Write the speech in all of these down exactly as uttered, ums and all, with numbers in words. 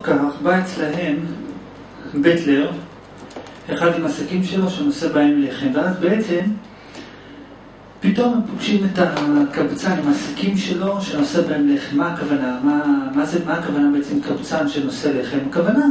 כך בא אצלהם בטלר, אחד עם עסקים שלו שנושא בהם לחם, ואז בעצם פתאום הם פוגשים את הקבצן עם העסקים שלו שנושא בהם לחם. מה הכוונה? מה, מה, זה, מה הכוונה בעצם קבצן שנושא לחם? הכוונה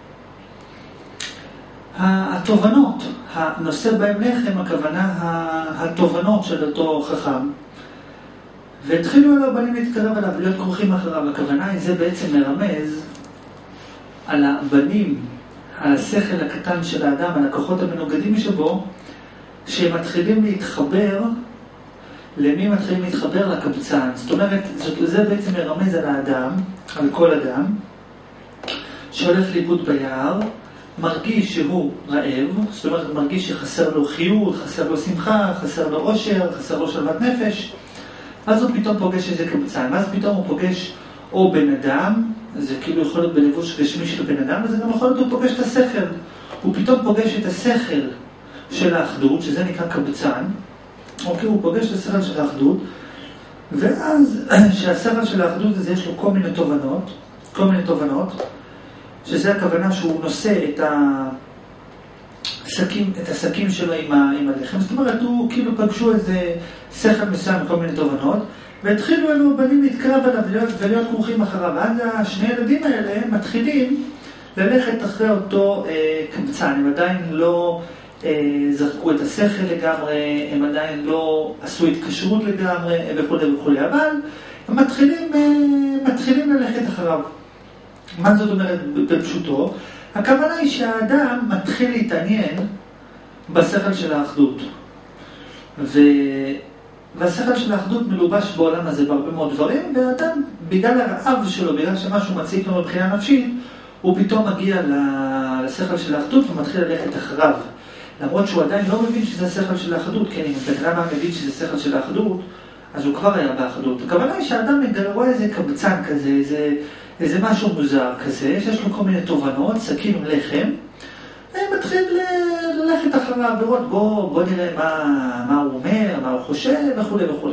התובנות, הנושא בהם לחם, הכוונה התובנות של אותו חכם. והתחילו עליו בנים להתקרב עליו ולהיות כרוכים אחריו. הכוונה היא זה בעצם מרמז על הבנים, על השכל הקטן של האדם, על הכוחות המנוגדים שבו, שהם מתחילים להתחבר, למי מתחילים להתחבר? לקבצן. זאת אומרת, זה בעצם מרמז על האדם, על כל אדם, שהולך לאיבוד ביער, מרגיש שהוא רעב, זאת אומרת, מרגיש שחסר לו חיות, חסר לו שמחה, חסר לו עושר, חסר לו שלוות נפש, אז הוא פתאום פוגש איזה קבצן, ואז פתאום הוא פוגש או בן אדם, זה כאילו יכול להיות בלבוש גשמי של בן אדם, וזה גם יכול להיות הוא פוגש את השכל. הוא פתאום פוגש את השכל של האחדות, שזה נקרא קבצן, אוקיי, הוא פוגש את השכל של האחדות, ואז שהשכל של האחדות הזה יש לו כל מיני תובנות, כל מיני תובנות, שזה הכוונה שהוא נושא את השקים, את השקים שלו עם, ה, עם הלחם. זאת אומרת, הוא כאילו פגשו איזה שכל מסוים כל מיני תובנות, והתחילו אלו בנים להתקרב עליו ולהיות, ולהיות כרוכים אחריו. ואז השני ילדים האלה מתחילים ללכת אחרי אותו אה, קבצן. הם עדיין לא אה, זרקו את השכל לגמרי, הם עדיין לא עשו התקשרות לגמרי וכו' וכו'. אבל הם מתחילים, אה, מתחילים ללכת אחריו. מה זאת אומרת בפשוטו? הכוונה היא שהאדם מתחיל להתעניין בשכל של האחדות. ו... והשכל של האחדות מלובש בעולם הזה בהרבה מאוד דברים, והאדם, בגלל הרעב שלו, בגלל שמשהו מציק לו מבחינה נפשית, הוא פתאום מגיע לשכל של האחדות ומתחיל ללכת אחריו. למרות שהוא עדיין לא מבין שזה השכל של האחדות, כן, אם בן אדם מבין שזה שכל של האחדות, אז הוא כבר היה באחדות. הכוונה היא שהאדם רואה איזה קבצן כזה, איזה, איזה משהו מוזר כזה, שיש לו כל מיני תובנות, שקים עם לחם, מתחיל ללכת אחריו, לראות בוא, בוא נראה מה, מה הוא אומר, מה הוא חושב וכו' וכו'.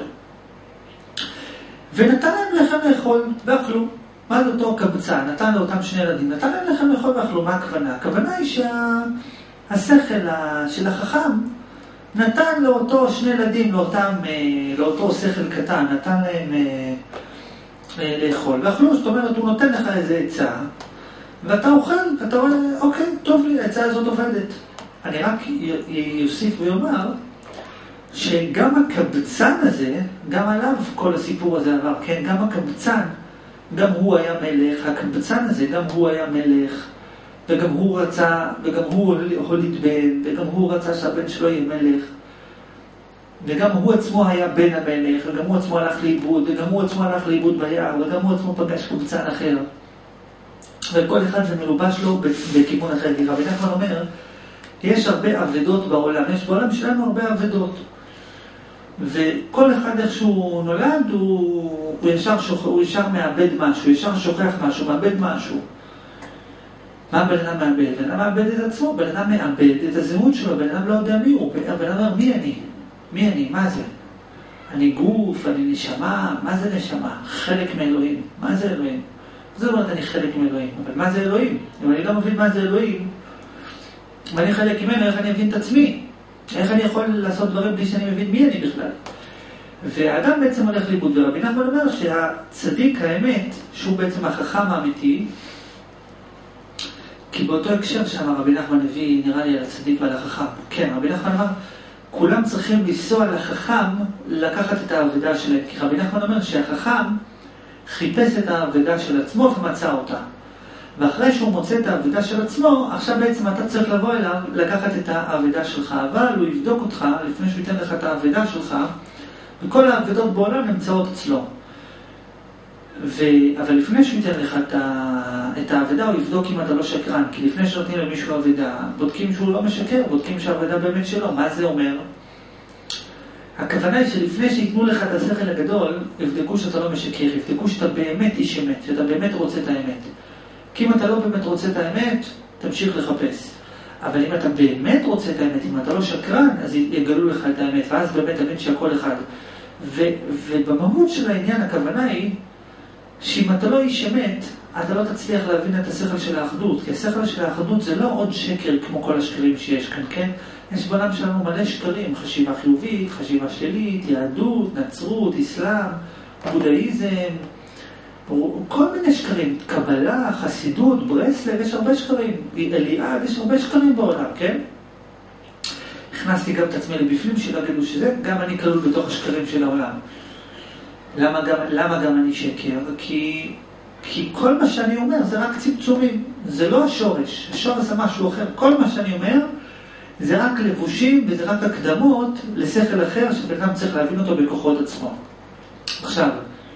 ונתן להם לחם לאכול ואכלו. מה זה אותו קבצן? נתן לאותם שני ילדים, נתן להם לחם לאכול ואכלו. מה הכוונה? הכוונה היא שהשכל של החכם נתן לאותו שני ילדים, לאותם, לאותו שכל קטן, נתן להם לאכול ואכלו. זאת אומרת, הוא נותן לך איזה עצה, ואתה אוכל, ואתה רואה, אוקיי, טוב לי, ההצעה הזאת עובדת. אני רק יוסיף ויאמר, שגם הקבצן הזה, גם עליו כל הסיפור הזה עבר, כן, גם הקבצן, גם הוא היה מלך, הקבצן הזה, גם הוא היה מלך, וגם הוא רצה, וגם הוא הוליד בן, וגם הוא רצה שהבן שלו יהיה מלך, וגם הוא עצמו היה בן המלך, וגם הוא עצמו הלך לאיבוד, וגם הוא עצמו הלך לאיבוד ביער, וגם הוא עצמו פגש קבצן אחר. וכל אחד זה מלובש לו בכיוון אחר. כי רבי נחמן אומר, יש הרבה עבדות בעולם, יש בעולם שלנו הרבה עבדות. וכל אחד איך שהוא נולד, הוא, הוא, ישר, שוכ... הוא ישר מאבד משהו, הוא ישר שוכח משהו, מאבד משהו. מה בן אדם מאבד? בן אדם מאבד את עצמו, בן אדם מאבד את הזהות שלו, בן אדם לא יודע מי הוא, בן אדם אומר, מי אני? מי אני? מה זה? אני גוף, אני נשמה, מה זה נשמה? חלק מאלוהים. מה זה אלוהים? זאת אומרת, אני חלק מאלוהים. אבל מה זה אלוהים? אם אני לא מבין מה זה אלוהים, ואני חלק ממנו, איך אני מבין את עצמי? איך אני יכול לעשות דברים בלי שאני מבין מי אני בכלל? והאדם בעצם הולך לאיבוד, ורבי נחמן אומר שהצדיק האמת, שהוא בעצם החכם האמיתי, כי באותו הקשר שם רבי נחמן הביא, נראה לי, על הצדיק ועל החכם. כן, רבי נחמן אמר, כולם צריכים לנסוע לחכם לקחת את העבודה שלהם, כי רבי נחמן אומר שהחכם חיפש את העבודה של עצמו ומצא אותה. ואחרי שהוא מוצא את העבודה של עצמו, עכשיו בעצם אתה צריך לבוא אליו לקחת את העבודה שלך, אבל הוא יבדוק אותך לפני שהוא ייתן לך את העבודה שלך, וכל העבודות בעולם נמצאות אצלו. ו... אבל לפני שהוא ייתן לך את, ה... את העבודה, הוא יבדוק אם אתה לא שקרן, כי לפני שנותנים למישהו עבודה, בודקים שהוא לא משקר, בודקים שהעבודה באמת שלו. מה זה אומר? הכוונה היא שלפני שיתנו לך את השכל הגדול, יבדקו שאתה לא משקר, יבדקו שאתה באמת איש אמת, שאתה באמת רוצה את האמת. כי אם אתה לא באמת רוצה את האמת, תמשיך לחפש. אבל אם אתה באמת רוצה את האמת, אם אתה לא שקרן, אז יגלו לך את האמת, ואז באמת תבין שהכל אחד. ו- ובמהות של העניין הכוונה היא, שאם אתה לא איש אמת, אתה לא תצליח להבין את השכל של האחדות, כי השכל של האחדות זה לא עוד שקר כמו כל השקרים שיש כאן, כן? יש בעולם שלנו מלא שקרים, חשיבה חיובית, חשיבה שלילית, יהדות, נצרות, אסלאם, בודהיזם, כל מיני שקרים, קבלה, חסידות, ברסלב, יש הרבה שקרים, אליעד, יש הרבה שקרים בעולם, כן? הכנסתי גם את עצמי לבפנים שלא יגידו שזה, גם אני כלול בתוך השקרים של העולם. למה גם, למה גם אני שקר? כי, כי כל מה שאני אומר זה רק צמצומים, זה לא השורש, השורש זה משהו אחר, כל מה שאני אומר זה רק לבושים וזה רק הקדמות לשכל אחר שבן אדם צריך להבין אותו בכוחות עצמו. עכשיו,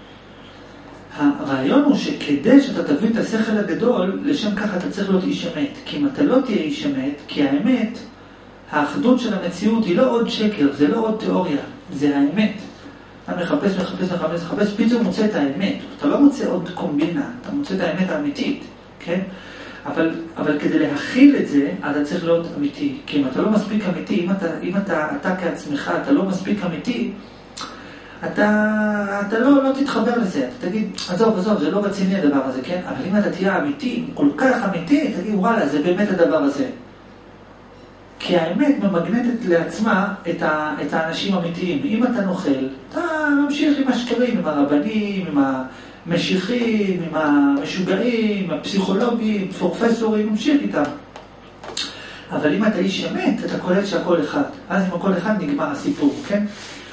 הרעיון הוא שכדי שאתה תבין את השכל הגדול, לשם ככה אתה צריך להיות איש אמת. כי אם אתה לא תהיה איש אמת, כי האמת, האחדות של המציאות היא לא עוד שקר, זה לא עוד תיאוריה, זה האמת. אתה מחפש, מחפש, מחפש, מחפש, פתאום מוצא את האמת. אתה לא מוצא עוד קומבינה, אתה מוצא את האמת האמיתית, כן? אבל, אבל כדי להכיל את זה, אתה צריך להיות אמיתי. כי אם אתה לא מספיק אמיתי, אם אתה, אם אתה, אתה כעצמך, אתה לא מספיק אמיתי, אתה, אתה לא, לא תתחבר לזה. אתה תגיד, עזוב, עזוב, זה לא רציני הדבר הזה, כן? אבל אם אתה תהיה אמיתי, כל כך אמיתי, תגיד, וואלה, זה באמת הדבר הזה. כי האמת ממגנטת לעצמה את, ה, את האנשים האמיתיים. אם אתה נוכל, אתה ממשיך עם השקרים, עם הרבנים, עם המשיחים, עם המשוגעים, עם הפסיכולוגים, פרופסורים, ממשיך איתם. אבל אם אתה איש אמת, אתה קולט שהכל אחד. אז עם הכל אחד נגמר הסיפור, כן?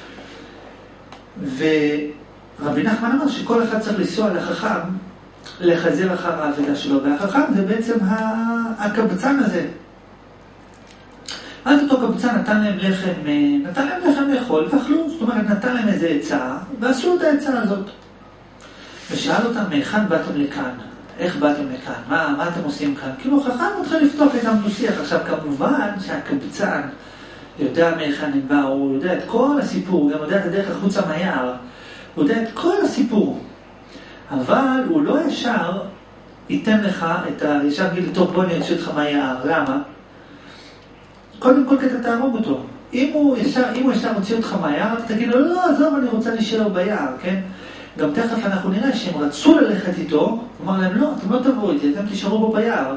ורבי נחמן אמר שכל אחד צריך לנסוע לחכם, לחזר אחר העבודה שלו. והחכם זה בעצם הקבצן הזה. אז אותו קבצן נתן להם לחם, נתן להם לחם לאכול ואכלו, זאת אומרת נתן להם איזה עצה ועשו את העצה הזאת. ושאל אותם, מהיכן באתם לכאן? איך באתם לכאן? מה, מה אתם עושים כאן? כאילו חכם מתחיל לפתוח איתם דו-שיח. עכשיו כמובן שהקבצן יודע מהיכן הם באו, הוא יודע את כל הסיפור, הוא גם יודע את הדרך החוצה מהיער, הוא יודע את כל הסיפור. אבל הוא לא ישר ייתן לך את ה... ישר גיד לטוב בוא אני אצא אותך מהיער. למה? קודם כל כתה תהרוג אותו. אם הוא ישר, אם הוא ישר מוציא אותך מהיער, אתה תגיד לו, לא, עזוב, אני רוצה להישאר ביער, כן? גם תכף אנחנו נראה שהם רצו ללכת איתו, הוא אמר להם, לא, אתם לא תבואו איתי, אתם תישארו בו ביער.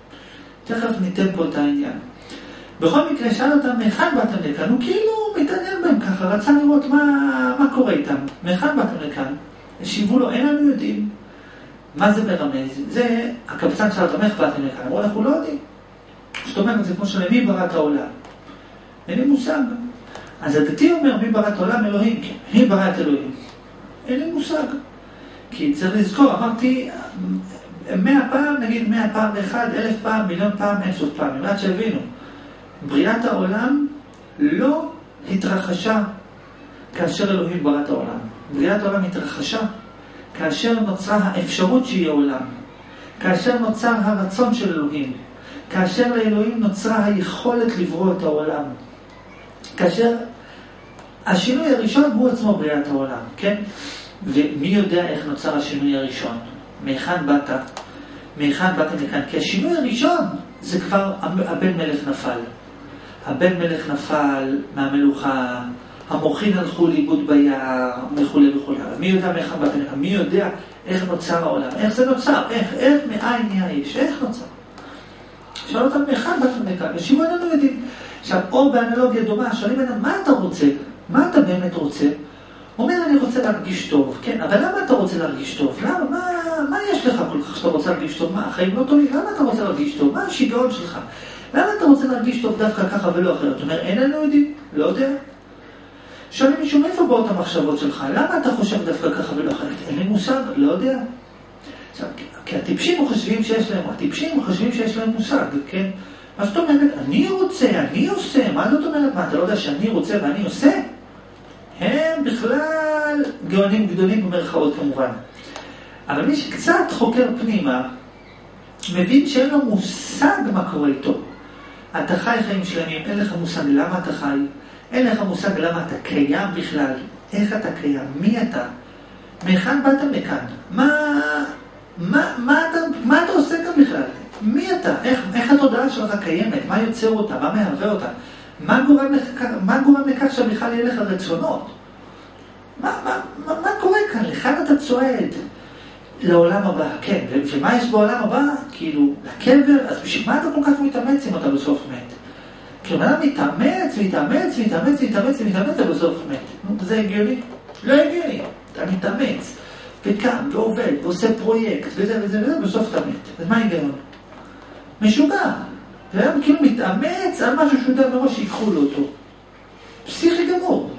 תכף ניתן פה את העניין. בכל מקרה, שאל אותם, מהיכן באתם לכאן? הוא כאילו מתעניין בהם ככה, רצה לראות מה, מה קורה איתם. מהיכן באתם לכאן? השיבו לו, אין לנו יודעים. מה זה מרמז? זה, הקבצן שאל אותם, איך באתם לכאן? אמרו, אנחנו לא יודעים. זאת אומרת, זה כמו שלהם, מי ברא את העולם? אין לי מושג. אז הדתי אומר, מי ברא את העולם? אלוהים. מי ברא את אלוהים? אין לי מושג. כי צריך לזכור, אמרתי, מאה פעם, נגיד מאה פעם ואחד, אלף פעם, מיליון פעם, אין סוף פעם. עד שהבינו. בריאת העולם לא התרחשה כאשר אלוהים ברא את העולם. בריאת העולם התרחשה כאשר נוצרה האפשרות שיהיה עולם. כאשר נוצר הרצון של אלוהים. כאשר לאלוהים נוצרה היכולת לברוא את העולם. כאשר השינוי הראשון הוא עצמו בריאת העולם, כן? ומי יודע איך נוצר השינוי הראשון? מהיכן באת? מהיכן באתם לכאן? כי השינוי הראשון זה כבר הבן מלך נפל. הבן מלך נפל מהמלוכה, המוחין הלכו לאיבוד ביער, וכו' וכו'. מי יודע מהיכן באתם לכאן? מי יודע איך נוצר העולם? איך זה נוצר? איך? איך מאין נהיה האיש? איך נוצר? שאל אותם מהיכן באתם לכאן? ושיבו איננו יודעים. עכשיו, או באנלוגיה דומה, שואלים איננו, מה אתה רוצה? מה אתה באמת רוצה? הוא אומר, אני רוצה להרגיש טוב. כן, אבל למה אתה רוצה להרגיש טוב? למה? מה, מה יש לך כל כך שאתה רוצה להרגיש טוב? מה, החיים לא טובים? למה אתה רוצה להרגיש טוב? מה השיגעון שלך? למה אתה רוצה להרגיש טוב דווקא ככה ולא אחרת? זאת אומרת, איננו יודעים? לא יודע. שואלים מישהו, מאיפה באות המחשבות שלך? למה אתה חושב דווקא ככה ולא אחרת? אין לי מושג, לא יודע. עכשיו, כי הטיפשים חושבים שיש להם, הטיפשים חושבים שיש להם מושג, כן? מה זאת אומרת? אני רוצה, אני עושה. מה זאת אומרת? מה, אתה לא יודע שאני רוצה ואני עושה? הם בכלל גאונים גדולים במרכאות כמובן. אבל מי שקצת חוקר פנימה, מבין שאין לו מושג מה קורה איתו. אתה חי חיים שלמים, אין לך מושג למה אתה חי, אין לך מושג למה אתה קיים בכלל, איך אתה קיים, מי אתה, מהיכן באתם לכאן, מה, מה, מה, אתה, מה אתה עושה כאן בכלל, מי אתה, איך, איך התודעה שלך קיימת, מה יוצר אותה, מה מהווה אותה, מה גורם לכך, מה גורם לכך שבכלל יהיה לך רצונות, מה, מה, מה, מה קורה כאן, לכאן אתה צועד, לעולם הבא, כן. ומה יש בעולם הבא? כאילו, לקבר, אז בשביל מה אתה כל כך מתאמץ אם אתה בסוף מת? כאילו, אתה מתאמץ, מתאמץ, מתאמץ, מתאמץ, מתאמץ, אתה בסוף מת. זה הגיוני? לא הגיוני. אתה מתאמץ, וקם, ועובד, ועושה פרויקט, וזה וזה וזה, בסוף אתה מת. אז מה ההיגיון? משוגע. והיום כאילו מתאמץ על משהו שהוא יודע מראש שיקחו לו אותו. פסיכי גמור.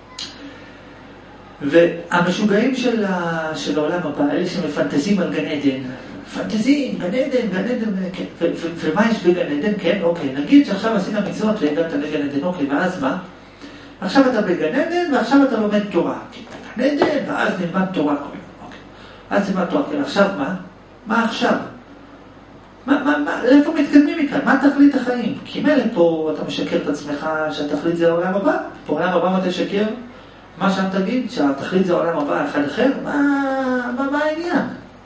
והמשוגעים של, ה... של העולם הבא, אלה שמפנטזים על גן עדן. פנטזים, גן עדן, גן עדן, כן. ו- ו- ומה יש בגן עדן? כן, אוקיי. נגיד שעכשיו עשית מצוות והגעת לגן עדן, אוקיי, ואז מה? עכשיו אתה בגן עדן ועכשיו אתה לומד תורה. גן עדן, ואז נלמד תורה. אוקיי. אז נלמד תורה. כן, עכשיו מה? מה עכשיו? מה, מה, מה, לאיפה מתקדמים מכאן? מה תכלית החיים? כי מלא פה אתה משקר את עצמך שהתכלית זה העולם הבא. פה העולם הבא מה תשקר? מה שם תגיד? שהתכלית זה העולם הבא אחד אחר? מה, מה, מה העניין?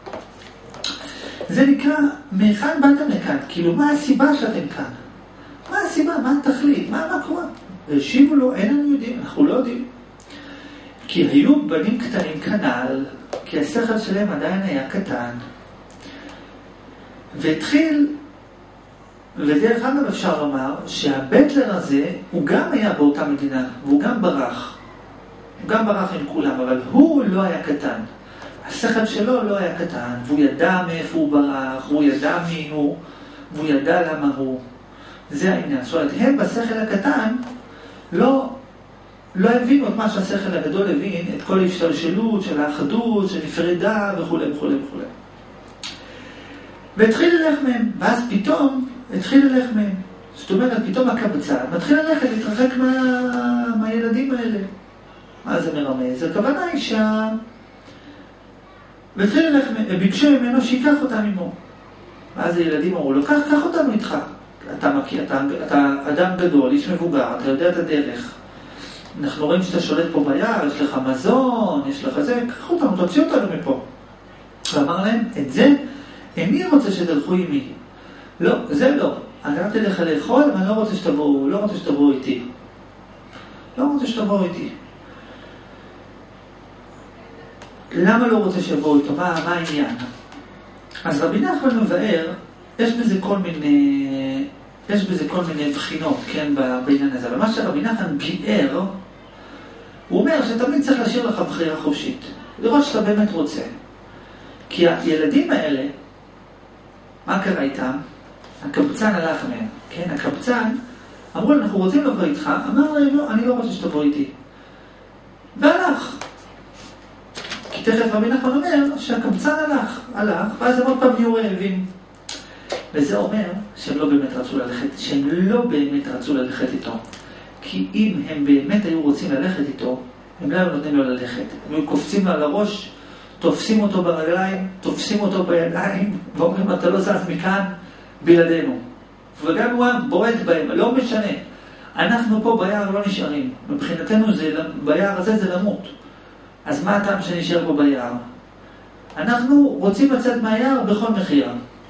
זה נקרא, מאחד באתם לכאן? כאילו, מה הסיבה שאתם כאן? מה הסיבה? מה התכלית? מה, מה קורה? והשיבו לו, אין לנו יודעים, אנחנו לא יודעים. כי היו בנים קטנים כנל, כי השכל שלהם עדיין היה קטן. והתחיל, ודרך אגב אפשר לומר, שהבטלר הזה, הוא גם היה באותה מדינה, והוא גם ברח. הוא גם ברח עם כולם, אבל הוא לא היה קטן. השכל שלו לא היה קטן, והוא ידע מאיפה הוא ברח, והוא ידע מי הוא, והוא ידע למה הוא. זה העניין. זאת אומרת, הם בשכל הקטן לא, לא הבינו את מה שהשכל הגדול הבין, את כל ההשתלשלות של האחדות, של נפרדה וכו' וכו' וכו'. והתחיל ללך מהם, ואז פתאום התחיל ללך מהם. זאת אומרת, פתאום הקבצן מתחיל ללכת, להתרחק מה, מהילדים האלה. מה זה מרמז? הכוונה היא שה... והתחיל ללך מהם, ביקשו ממנו שיקח אותם עמו. ואז הילדים אמרו לו, קח, קח אותנו איתך. אתה מכיר, אתה, אתה אדם גדול, איש מבוגר, אתה יודע את הדרך. אנחנו רואים שאתה שולט פה ביער, יש לך מזון, יש לך זה, קח אותנו, תוציא אותנו מפה. ואמר להם, את זה, מי רוצה שתלכו עמי? לא, זה לא. אני נתתי לך לאכול, אבל אני לא רוצה שתבואו, לא רוצה שתבואו איתי. לא רוצה שתבואו איתי. למה לא רוצה שיבואו איתו? מה, מה העניין? אז רבי נחמן מבאר, יש בזה כל מיני, יש בזה כל מיני בחינות, כן, בעניין הזה. אבל מה שרבי נחמן ביאר, הוא אומר שתמיד צריך להשאיר לך בחירה חופשית. לראות שאתה באמת רוצה. כי הילדים האלה, מה קרה איתם? הקבצן הלך מהם, כן? הקבצן, אמרו, אנחנו רוצים לבוא איתך, אמר להם, לא, אני לא רוצה שתבוא איתי. והלך. כי תכף רבי נחמן אומר שהקבצן הלך, הלך, ואז הם עוד פעם נהיו רעבים. וזה אומר שהם לא באמת רצו ללכת, שהם לא באמת רצו ללכת איתו. כי אם הם באמת היו רוצים ללכת איתו, הם לא היו נותנים לו ללכת. הם היו קופצים לו על הראש, תופסים אותו ברגליים, תופסים אותו בידיים, ואומרים, אתה לא זז מכאן בלעדינו. וגם הוא בועט בהם, לא משנה. אנחנו פה ביער לא נשארים. מבחינתנו זה, ביער הזה זה למות. אז מה הטעם שנשאר פה ביער? אנחנו רוצים לצאת מהיער בכל מחיר.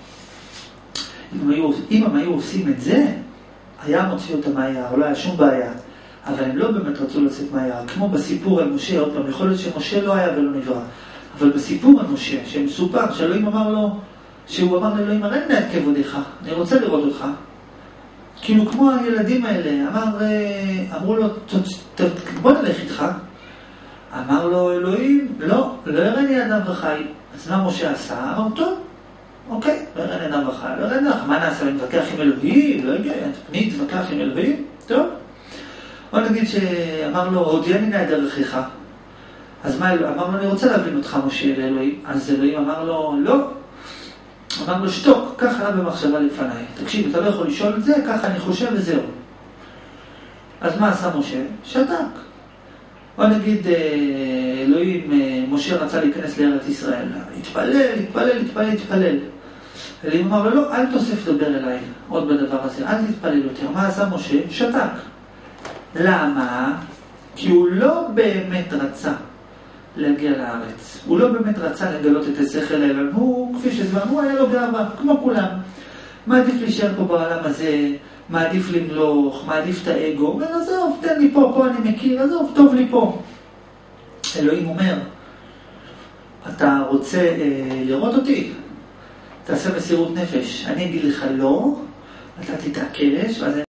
אם הם היו, אם הם היו עושים את זה, היה מוציא אותם מהיער, לא היה שום בעיה. אבל הם לא באמת רצו לצאת מהיער. כמו בסיפור על משה, עוד פעם, יכול להיות שמשה לא היה ולא נברא. אבל בסיפור על משה, שמסופר, שאלוהים אמר לו, שהוא אמר לאלוהים, הרי נא את כבודך, אני רוצה לראות אותך. כאילו כמו הילדים האלה, אמר, אמרו לו, בוא נלך איתך. אמר לו אלוהים, לא, לא ירני אדם וחי. אז מה משה עשה? אמר, טוב, אוקיי, לא ירני אדם וחי, לא ירני אדם, מה נעשה? נתווכח עם אלוהים? לא יודע, נתווכח עם אלוהים? טוב. בוא נגיד שאמר לו, הודיעני נא את דרכך. אז מה אלוהים? אמר לו, אני רוצה להבין אותך משה לאלוהים. אז אלוהים אמר לו, לא. אמר לו, שתוק, ככה היה במחשבה לפניי. תקשיב, אתה לא יכול לשאול את זה, ככה אני חושב וזהו. אז מה עשה משה? שתק. בוא נגיד, אלוהים, משה רצה להיכנס לארץ ישראל. התפלל, התפלל, התפלל, התפלל. אלוהים אמר לו, לא, אל תוסף לדבר אליי עוד בדבר הזה, אל תתפלל יותר. מה עשה משה? שתק. למה? כי הוא לא באמת רצה להגיע לארץ. הוא לא באמת רצה לגלות את השכל האלה. הוא, כפי שזמן, הוא היה לו גאווה, כמו כולם. מעדיף להישאר פה בעולם הזה, מעדיף למלוך, מעדיף את האגו. אומר, עזוב, תן לי פה, פה אני מכיר, עזוב, טוב לי פה. אלוהים אומר, אתה רוצה אה, לראות אותי? תעשה מסירות נפש. אני אגיד לך לא, אתה תתעקש, ואז